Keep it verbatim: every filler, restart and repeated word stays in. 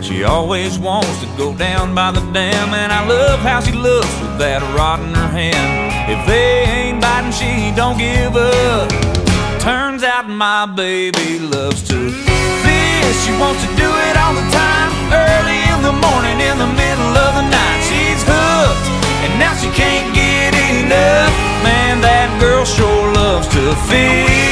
She always wants to go down by the dam, and I love how she looks with that rod in her hand. If they ain't biting, she don't give up. Turns out my baby loves to fish. She wants to do it all the time, early in the morning, in the middle of the night. She's hooked, and now she can't get enough. Man, that girl sure loves to fish.